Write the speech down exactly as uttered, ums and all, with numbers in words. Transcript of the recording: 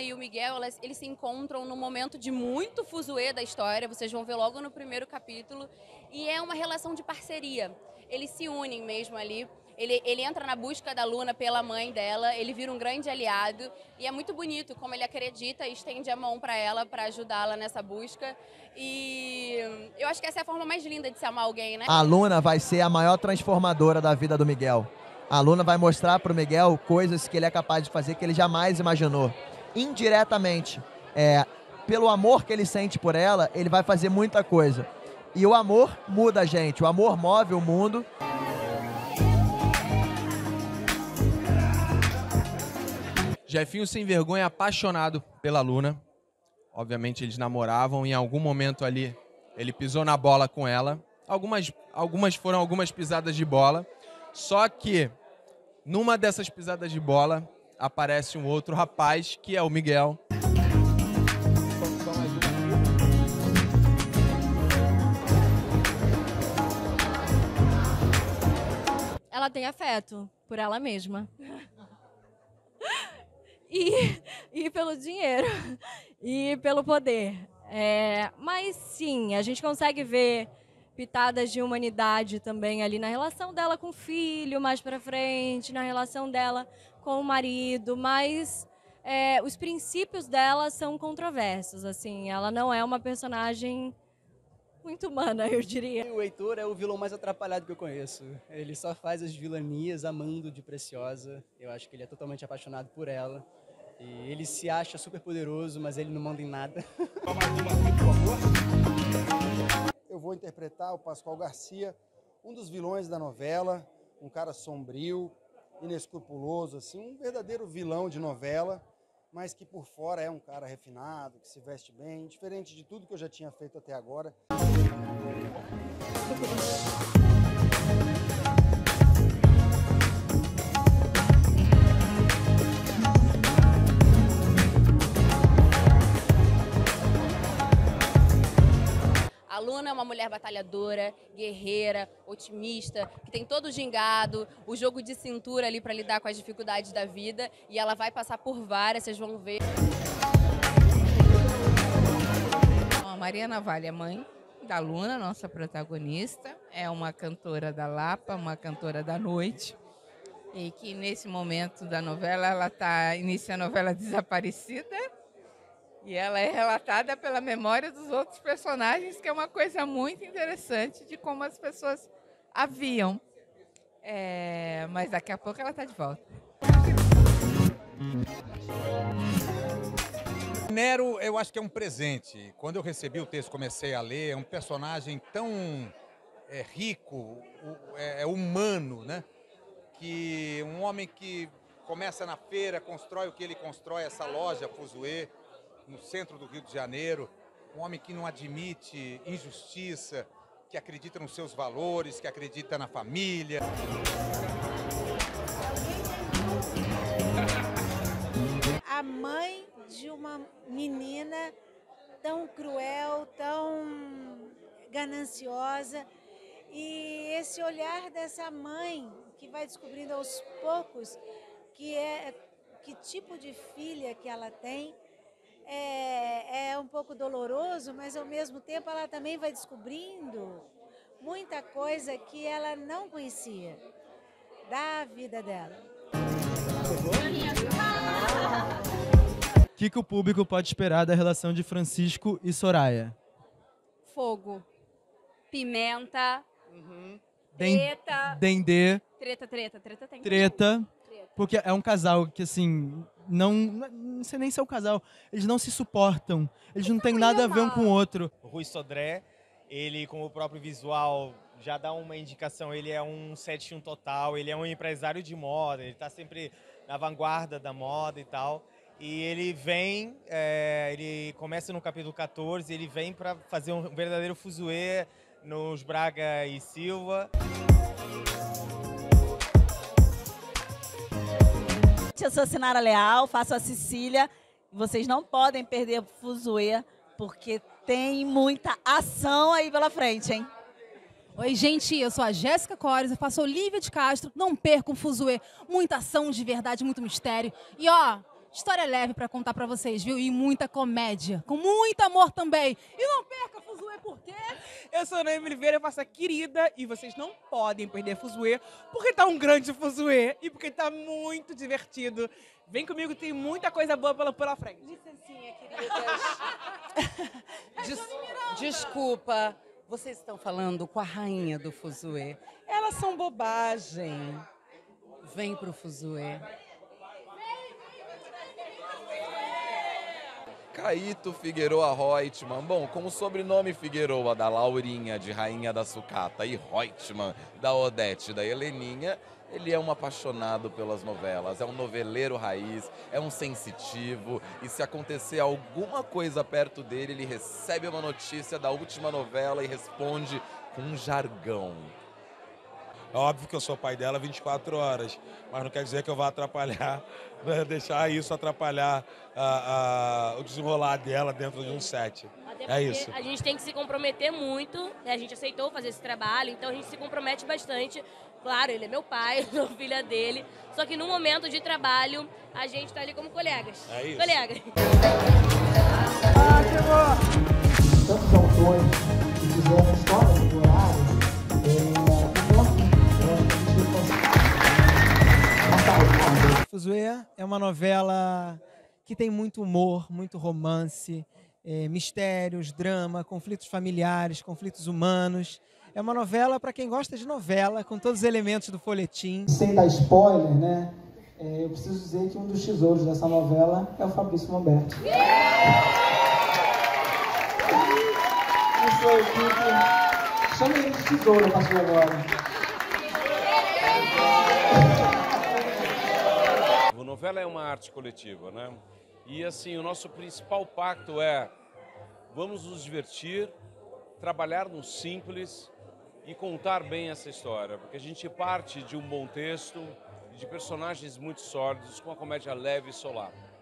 e o Miguel, elas, eles se encontram num momento de muito fuzuê da história, vocês vão ver logo no primeiro capítulo, e é uma relação de parceria. Eles se unem mesmo ali. Ele, ele entra na busca da Luna pela mãe dela, ele vira um grande aliado, e é muito bonito como ele acredita e estende a mão para ela, para ajudá-la nessa busca. E eu acho que essa é a forma mais linda de se amar alguém, né? A Luna vai ser a maior transformadora da vida do Miguel. A Luna vai mostrar pro Miguel coisas que ele é capaz de fazer que ele jamais imaginou. Indiretamente, é, pelo amor que ele sente por ela, ele vai fazer muita coisa. E o amor muda a gente, o amor move o mundo. Jefinho sem vergonha, apaixonado pela Luna. Obviamente eles namoravam, em algum momento ali ele pisou na bola com ela. Algumas, algumas foram algumas pisadas de bola. Só que numa dessas pisadas de bola aparece um outro rapaz, que é o Miguel. Ela tem afeto por ela mesma. E, e pelo dinheiro, e pelo poder. É, mas sim, a gente consegue ver pitadas de humanidade também ali na relação dela com o filho, mais pra frente, na relação dela com o marido, mas é, os princípios dela são controversos, assim, ela não é uma personagem muito humana, eu diria. O Heitor é o vilão mais atrapalhado que eu conheço. Ele só faz as vilanias amando de Preciosa. Eu acho que ele é totalmente apaixonado por ela. E ele se acha super poderoso, mas ele não manda em nada. Eu vou interpretar o Pascoal Garcia, um dos vilões da novela, um cara sombrio, inescrupuloso, assim, um verdadeiro vilão de novela, mas que por fora é um cara refinado, que se veste bem, diferente de tudo que eu já tinha feito até agora. A Luna é uma mulher batalhadora, guerreira, otimista, que tem todo o gingado, o jogo de cintura ali para lidar com as dificuldades da vida, e ela vai passar por várias, vocês vão ver. A Maria Navalha é mãe da Luna, nossa protagonista, é uma cantora da Lapa, uma cantora da noite, e que nesse momento da novela ela está iniciando a novela Desaparecida. E ela é relatada pela memória dos outros personagens, que é uma coisa muito interessante de como as pessoas a viam. É, mas daqui a pouco ela está de volta. Nero, eu acho que é um presente. Quando eu recebi o texto, comecei a ler, é um personagem tão é, rico, é, é humano, né? Que um homem que começa na feira, constrói o que ele constrói, essa loja Fuzuê, no centro do Rio de Janeiro, um homem que não admite injustiça, que acredita nos seus valores, que acredita na família. A mãe de uma menina tão cruel, tão gananciosa, e esse olhar dessa mãe que vai descobrindo aos poucos que é que tipo de filha que ela tem. É, é um pouco doloroso, mas ao mesmo tempo ela também vai descobrindo muita coisa que ela não conhecia da vida dela. O que, que o público pode esperar da relação de Francisco e Soraya? Fogo, pimenta, uhum. treta, Dendê, treta, treta, treta tem. Treta, treta, porque é um casal que assim... Não, não sei nem se é o casal, eles não se suportam, eles não têm nada a ver um com o outro. O Rui Sodré, ele com o próprio visual já dá uma indicação, ele é um sete um total, ele é um empresário de moda, ele está sempre na vanguarda da moda e tal. E ele vem, é, ele começa no capítulo quatorze, ele vem para fazer um verdadeiro fuzuê nos Braga e Silva. Eu sou Sinara Leal, faço a Cecília. Vocês não podem perder o Fuzuê, porque tem muita ação aí pela frente, hein? Oi, gente, eu sou a Jéssica Cores, eu faço Olívia de Castro. Não percam o Fuzuê, muita ação de verdade, muito mistério. E ó, história leve pra contar pra vocês, viu? E muita comédia, com muito amor também. E não perca Fuzue, por quê? Eu sou a Noemi Oliveira, eu faço a querida e vocês não podem perder Fuzue, porque tá um grande Fuzue e porque tá muito divertido. Vem comigo, tem muita coisa boa pela, pela frente. Licencinha, queridas. Des- desculpa, vocês estão falando com a rainha do Fuzue. Elas são bobagem. Vem pro Fuzue. Caíto Figueroa Reutemann. Bom, com o sobrenome Figueroa da Laurinha, de Rainha da Sucata, e Reutemann da Odete, da Heleninha, ele é um apaixonado pelas novelas, é um noveleiro raiz, é um sensitivo, e se acontecer alguma coisa perto dele, ele recebe uma notícia da última novela e responde com um jargão. É óbvio que eu sou pai dela vinte e quatro horas, mas não quer dizer que eu vá atrapalhar, né, deixar isso atrapalhar a, a, o desenrolar dela dentro de um set. Até É porque isso. a gente tem que se comprometer muito, né? A gente aceitou fazer esse trabalho, então a gente se compromete bastante. Claro, ele é meu pai, eu sou filha dele, só que no momento de trabalho a gente tá ali como colegas. É isso. Colega. Tantos autores que fizeram histórias do horário, Fuzue é uma novela que tem muito humor, muito romance, é, mistérios, drama, conflitos familiares, conflitos humanos. É uma novela para quem gosta de novela, com todos os elementos do folhetim. Sem dar spoiler, né? É, eu preciso dizer que um dos tesouros dessa novela é o Fabrício Momberto. Isso é equipe. Chama ele de tesouro a partir de agora. A novela é uma arte coletiva, né? E assim, o nosso principal pacto é: vamos nos divertir, trabalhar no simples e contar bem essa história, porque a gente parte de um bom texto, de personagens muito sólidos, com uma comédia leve e solar.